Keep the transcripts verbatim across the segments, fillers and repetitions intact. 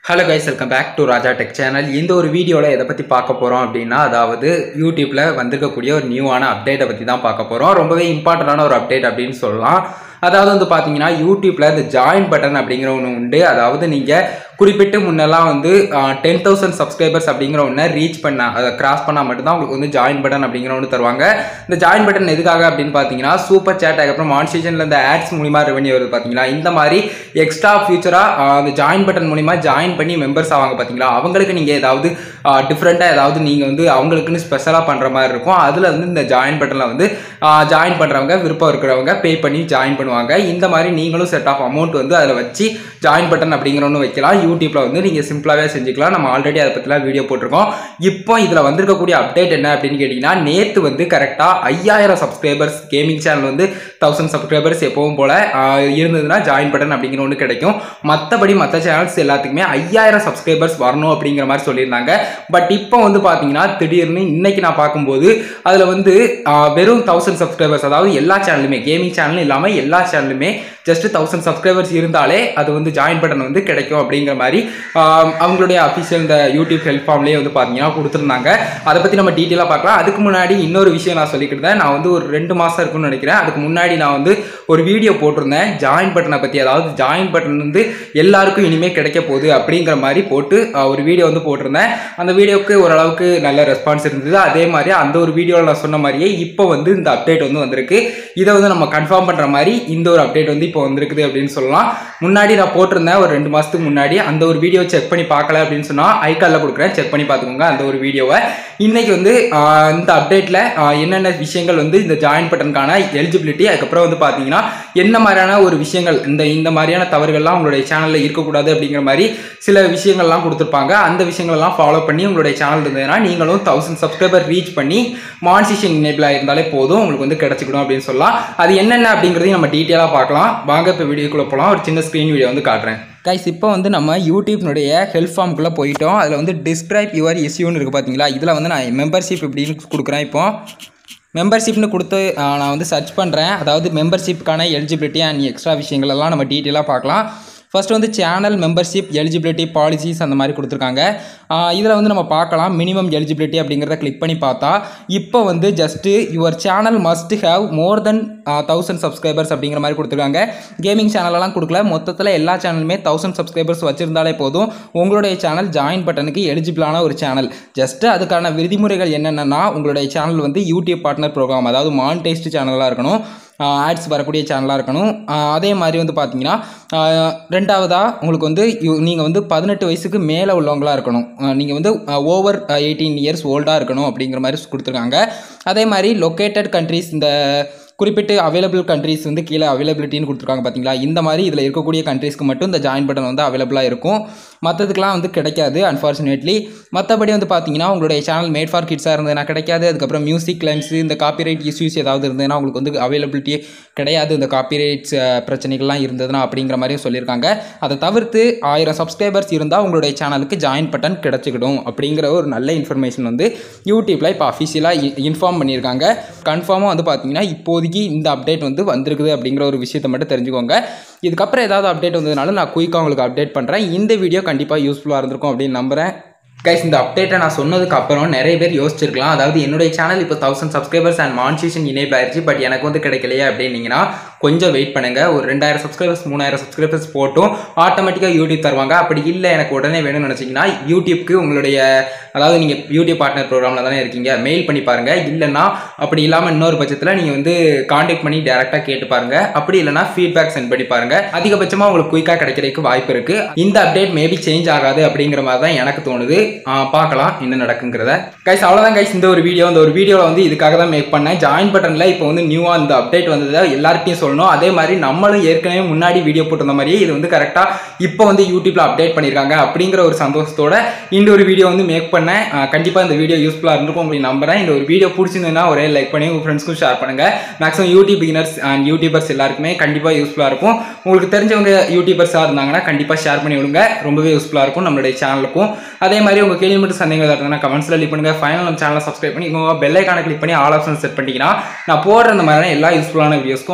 Hello guys, welcome back to Raja Tech channel. இந்த ஒரு வீடியோல எதை பத்தி பார்க்க போறோம் அப்படினா அதாவது YouTubeல வந்திருக்கக்கூடிய ஒரு நியூவான அப்டேட்டை பத்தி தான் பார்க்க போறோம். ரொம்பவே இம்பார்ட்டன்டான ஒரு அப்டேட் அப்படினு சொல்லலாம். அதாவது வந்து பாத்தீங்கன்னா YouTubeல இந்த ஜாயின் பட்டன் அப்படிங்கற ஒன்னு உண்டு. அதாவது நீங்க குறிப்பிட்டு முன்னெல்லாம் வந்து ten thousand சப்ஸ்கிரைபர்ஸ் அப்படிங்கற ஒன்ன ரீச் பண்ணா அத கிராஸ் பண்ணா மட்டும் தான் உங்களுக்கு வந்து ஜாயின் பட்டன் அப்படிங்கற ஒன்னு தருவாங்க. இந்த ஜாயின் பட்டன் எதுக்காக அப்படினு பாத்தீங்கன்னா சூப்பர் சாட் அப்புறம் மானிடைசேஷன்ல இந்த ஆட்ஸ் மூலமா ரெவென்யூ வருது பாத்தீங்களா. இந்த மாதிரி எக்ஸ்ட்ரா ஃபியூச்சரா அந்த ஜாயின் பட்டன் மூலமா ஜாயின் பண்ணி மெம்பர்ஸ் ஆவாங்க பாத்தீங்களா. அவங்களுக்கு நீங்க ஏதாவது டிஃபரெண்டா ஏதாவது நீங்க வந்து அவங்களுக்குன்னு ஸ்பெஷலா பண்ற மாதிரி இருக்கும். அதுல வந்து இந்த ஜாயின் பட்டன்ல வந்து ஜாயின் பண்றவங்க விருப்பம் இருக்கிறவங்க பே பண்ணி ஜாயின் பண்ணுவாங்க. இந்த மாதிரி நீங்களும் செட் ஆஃப் அமௌண்ட் வந்து அதுல வச்சு ஜாயின் பட்டன் அப்படிங்கற ஒன்னு வைக்கலாம். யூடியூப்ல வந்து நீங்க சிம்பிளாவே செஞ்சுக்கலாம். நம்ம ஆல்ரெடி அதை பத்திலாம் வீடியோ போட்டிருக்கோம். இப்போ இதுல வந்திருக்கக்கூடிய அப்டேட் என்ன அப்படின்னு கேட்டீங்கன்னா நேத்து வந்து கரெக்டா ஐயாயிரம் சப்ஸ்கிரைபர்ஸ் கேமிங் சேனல் வந்து தௌசண்ட் சப்ஸ்கிரைபர்ஸ் எப்பவும் போல இருந்ததுன்னா ஜாயின் பட்டன் அப்படிங்கிற ஒன்று கிடைக்கும். மற்றபடி மற்ற சேனல்ஸ் எல்லாத்துக்குமே ஐயாயிரம் சப்ஸ்கிரைபர்ஸ் வரணும் அப்படிங்கிற மாதிரி சொல்லியிருந்தாங்க. பட் இப்போ வந்து பாத்தீங்கன்னா திடீர்னு இன்னைக்கு நான் பார்க்கும்போது அதுல வந்து வெறும் தௌசண்ட் சப்ஸ்கிரைபர்ஸ், அதாவது எல்லா சேனலுமே கேமிங் சேனலும் இல்லாம எல்லா சேனலுமே ஜஸ்ட் தௌசண்ட் சப்ஸ்கிரைபர்ஸ் இருந்தாலே அது வந்து ஜாயின் பட்டன் வந்து கிடைக்கும் அப்படிங்கிற மாதிரி அவங்களுடைய அஃபிஷியல் இந்த யூடியூப் ஹெல்ப் ஃபார்ம்லேயே வந்து பார்த்தீங்கன்னா கொடுத்துருந்தாங்க. அதை பற்றி நம்ம டீட்டெயிலாக பார்க்கலாம். அதுக்கு முன்னாடி இன்னொரு விஷயம் நான் சொல்லிக்கிட்டேன். நான் வந்து ஒரு ரெண்டு மாதம் இருக்குன்னு நினைக்கிறேன். அதுக்கு முன்னாடி நான் வந்து ஒரு வீடியோ போட்டிருந்தேன் ஜாயின் பட்டனை பற்றி. அதாவது ஜாயின் பட்டன் வந்து எல்லாருக்கும் இனிமேல் கிடைக்க போகுது அப்படிங்கிற மாதிரி போட்டு ஒரு வீடியோ வந்து போட்டிருந்தேன். அந்த வீடியோவுக்கு ஓரளவுக்கு நல்ல ரெஸ்பான்ஸ் இருந்தது. அதே மாதிரி அந்த ஒரு வீடியோவில் நான் சொன்ன மாதிரியே இப்போ வந்து இந்த அப்டேட் வந்து வந்திருக்கு. இதை வந்து நம்ம கன்ஃபார்ம் பண்ணுற மாதிரி இந்த ஒரு அப்டேட் வந்து இப்போ வந்திருக்குது அப்படின்னு சொல்லலாம். முன்னாடி நான் போட்டிருந்தேன் ஒரு ரெண்டு மாதத்துக்கு முன்னாடி. அந்த ஒரு வீடியோ செக் பண்ணி பார்க்கல அப்படின்னு சொன்னால் ஐகாலில் கொடுக்குறேன், செக் பண்ணி பார்த்துக்கோங்க அந்த ஒரு வீடியோவை. இன்னைக்கு வந்து இந்த அப்டேட்டில் என்னென்ன விஷயங்கள் வந்து இந்த ஜாயின் பட்டனுக்கான எலிஜிபிலிட்டி, அதுக்கப்புறம் வந்து பார்த்தீங்கன்னா என்ன மாதிரியான ஒரு விஷயங்கள் இந்த இந்த மாதிரியான தவறுகள்லாம் உங்களுடைய சேனலில் இருக்கக்கூடாது அப்படிங்கிற மாதிரி சில விஷயங்கள்லாம் கொடுத்துருப்பாங்க. அந்த விஷயங்கள்லாம் ஃபாலோ பண்ணி உங்களுடைய சேனல் இருந்ததுன்னா நீங்களும் தௌசண்ட் சப்ஸ்கிரைபர் ரீச் பண்ணி மானிடைசேஷன் எனேபிளாக இருந்தாலே போதும், உங்களுக்கு வந்து கிடைச்சிக்கணும் அப்படின்னு சொல்லலாம். அது என்னென்ன அப்படிங்கிறதையும் நம்ம டீட்டெயிலாக பார்க்கலாம். வாங்க இப்போ வீடியோக்குள்ளே போகலாம். ஒரு சின்ன ஸ்க்ரீன் வீடியோ வந்து காட்டுறேன். கைஸ், இப்போ வந்து நம்ம யூடியூப்னுடைய ஹெல்ப் ஃபார்முக்குள்ளே போயிட்டோம். அதில் வந்து டிஸ்கிரைப் யுவர் இஷ்யூன்னு இருக்குது பார்த்தீங்களா. இதில் வந்து நான் மெம்பர்ஷிப் இப்படின்னு கொடுக்குறேன். இப்போ மெம்பர்ஷிப்னு கொடுத்து நான் வந்து சர்ச் பண்ணுறேன். அதாவது மெம்பர்ஷிப்புக்கான எலிஜிபிலிட்டி அண்ட் எக்ஸ்ட்ரா விஷயங்கள் எல்லாம் நம்ம டீட்டெயிலாக பார்க்கலாம். ஃபர்ஸ்ட் வந்து சேனல் மெம்பர்ஷிப் எலிஜிபிலிட்டி பாலிசிஸ் அந்த மாதிரி கொடுத்துருக்காங்க. இதில் வந்து நம்ம பார்க்கலாம் மினிமம் எலிஜிபிலிட்டி அப்படிங்கிறத கிளிக் பண்ணி பார்த்தா இப்போ வந்து just your channel must have more than thousand subscribers அப்படிங்கிற மாதிரி கொடுத்துருக்காங்க. கேமிங் சேனலெல்லாம் கொடுக்கல, மொத்தத்தில் எல்லா சேனலுமே தௌசண்ட் சப்ஸ்கிரைபர்ஸ் வச்சுருந்தாலே போதும் உங்களுடைய சேனல் ஜாயின் பட்டனுக்கு எலிஜிபிளான ஒரு சேனல். ஜஸ்ட்டு அதுக்கான விதிமுறைகள் என்னென்னா உங்களுடைய சேனல் வந்து யூடியூப் பார்ட்னர் ப்ரோக்ராம், அதாவது மானிடைஸ்டு சேனலாக இருக்கணும், ஆட்ஸ் வரக்கூடிய சேனலாக இருக்கணும். அதே மாதிரி வந்து பார்த்தீங்கன்னா ரெண்டாவதாக உங்களுக்கு வந்து நீங்கள் வந்து பதினெட்டு வயசுக்கு மேலே உள்ளவங்களாக இருக்கணும். நீங்கள் வந்து ஓவர் எயிட்டீன் இயர்ஸ் ஓல்டாக இருக்கணும் அப்படிங்கிற மாதிரி கொடுத்துருக்காங்க. அதே மாதிரி லொக்கேட்டட் கண்ட்ரிஸ், இந்த குறிப்பிட்டு அவைலபிள் கண்ட்ரிஸ் வந்து கீழே அவைலபிலிட்டின்னு கொடுத்துருக்காங்க பார்த்தீங்களா. இந்த மாதிரி இதில் இருக்கக்கூடிய கண்ட்ரிஸ்க்கு மட்டும் இந்த ஜாயின் பட்டன் வந்து அவைலபிளாக இருக்கும், மற்றதுக்கெலாம் வந்து கிடைக்காது அன்ஃபார்ச்சுனேட்லி. மற்றபடி வந்து பார்த்தீங்கன்னா உங்களுடைய சேனல் மேட் ஃபார் கிட்ஸாக இருந்ததுன்னா கிடைக்காது. அதுக்கப்புறம் மியூசிக் கிளைம்ஸ், இந்த காப்பிரைட் இஷ்யூஸ் ஏதாவது இருந்ததுன்னா உங்களுக்கு வந்து அவைலபிலிட்டியே கிடையாது. இந்த காப்பிரைட்ஸ் பிரச்சனைகள்லாம் இருந்ததுன்னா அப்படிங்கிற மாதிரியும் சொல்லியிருக்காங்க. அதை தவிர்த்து ஆயிரம் சப்ஸ்கிரைபர்ஸ் இருந்தால் உங்களுடைய சேனலுக்கு ஜாயின் பட்டன் கிடைச்சிக்கிடும் அப்படிங்கிற ஒரு நல்ல இன்ஃபர்மேஷன் வந்து யூடியூப்பில் இப்போ அஃபிஷியலாக இன்ஃபார்ம் பண்ணியிருக்காங்க. கன்ஃபார்மாக வந்து பார்த்தீங்கன்னா இப்போது இந்த அப்டேட் வந்து வந்திருக்குது அப்படிங்கிற ஒரு விஷயத்தை மட்டும் தெரிஞ்சுக்கோங்க. இதுக்கப்புறம் ஏதாவது அப்டேட் வந்ததுனால நான் குயிக்காக உங்களுக்கு அப்டேட் பண்ணுறேன். இந்த வீடியோ கண்டிப்பாக யூஸ்ஃபுல்லாக இருந்திருக்கும் அப்படின்னு நம்புகிறேன். கைஸ், இந்த அப்டேட்டை நான் சொன்னதுக்கு அப்புறம் நிறைய பேர் யோசிச்சிருக்கலாம். அதாவது என்னுடைய சேனல் இப்போ thousand subscribers and monetization enable ஆயிடுச்சு, பட் எனக்கு வந்து கிடைக்கலையே அப்படின்னீங்கன்னா கொஞ்சம் வெயிட் பண்ணுங்க. ஒரு ரெண்டாயிரம் சப்ஸ்கிரைபர்ஸ் மூணாயிரம் சப்ஸ்கிரைபர்ஸ் போட்டும் ஆட்டோமேட்டிக்காக யூடியூப் தருவாங்க. அப்படி இல்லை எனக்கு உடனே வேணும்னு நினச்சிங்கன்னா யூடியூப்க்கு உங்களுடைய, அதாவது நீங்கள் யூடியூப் பார்ட்னர் ப்ரோக்ராமில் தானே இருக்கீங்க, மெயில் பண்ணி பாருங்கள். இல்லைன்னா அப்படி இல்லாமல் இன்னொரு பட்சத்தில் நீங்கள் வந்து கான்டாக்ட் பண்ணி டேரெக்டாக கேட்டு பாருங்கள். அப்படி இல்லைனா ஃபீட்பேக் சென்ட் பண்ணி பாருங்கள். அதிகபட்சமாக உங்களுக்கு குயிக்காக கிடைக்கிறதுக்கு வாய்ப்பு இருக்குது. இந்த அப்டேட் மேபி சேஞ்ச் ஆகாது அப்படிங்கிற மாதிரி தான் எனக்கு தோணுது. பார்க்கலாம் என்ன நடக்குங்கிறத. கைஸ், அவ்வளோதான் கைஸ் இந்த ஒரு வீடியோ. இந்த ஒரு வீடியோவில் வந்து இதுக்காக தான் மேக் பண்ணேன். ஜாயின் பட்டனில் இப்போ வந்து நியூவாக இந்த அப்டேட் வந்ததை எல்லாருக்கும் சொல்லணும். அதே மாதிரி நம்மளும் ஏற்கனவே முன்னாடி வீடியோ போட்டிருந்த மாதிரியே இது வந்து கரெக்டாக இப்போ வந்து யூடியூப்ல அப்டேட் பண்ணியிருக்காங்க அப்படிங்கிற ஒரு சந்தோஷத்தோட இந்த ஒரு வீடியோ வந்து மேக் பண்ணேன். கண்டிப்பாக இந்த வீடியோ யூஸ்ஃபுல்லாக இருந்திருக்கும் அப்படின்னு நம்புறேன். இந்த ஒரு வீடியோ பிடிச்சிருந்ததுன்னா ஒரே லைக் பண்ணி உங்கள் ஃப்ரெண்ட்ஸ்க்கும் ஷேர் பண்ணுங்கள். Maximum YouTube beginners and YouTubers எல்லாருக்குமே கண்டிப்பாக யூஸ்ஃபுல்லாக இருக்கும். உங்களுக்கு தெரிஞ்சவங்க யூடியூபர்ஸாக இருந்தாங்கன்னா கண்டிப்பாக ஷேர் பண்ணி விடுங்க, ரொம்பவே யூஸ்ஃபுல்லாக இருக்கும் நம்மளுடைய சேனலுக்கும். அதே மாதிரி உங்கள் கேள்வி மட்டும் சந்தேகம் இருந்தால் கமெண்ட்ஸில் லீவ் பண்ணுங்கள். ஃபைனல் நம்ம சேனலை சப்ஸ்கிரைப் பண்ணி உங்கள் பெல் ஐக்கானை கிளிக் பண்ணி ஆல் ஆப்ஷன் செட் பண்ணிட்டீங்கன்னா நான் போடுற இந்த மாதிரியான எல்லா யூஸ்ஃபுல்லான வீடியோஸ்க்கும் உங்களுக்கு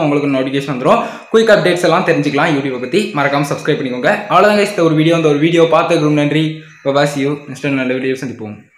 நோட்டிஃபிகேஷன் வந்துடும். குயிக் அப்டேட்ஸ் எல்லாம் தெரிஞ்சுக்கலாம் யூடியூப் பற்றி. மறக்காமல் சப்ஸ்கிரைப் பண்ணிக்கோங்க. அவ்வளோதான் கைஸ், இந்த ஒரு வீடியோ இந்த ஒரு வீடியோ பார்த்துக்கிறோம். நன்றி. பாய். See you. நெக்ஸ்ட் நல்ல வீடியோ சந்திப்போம்.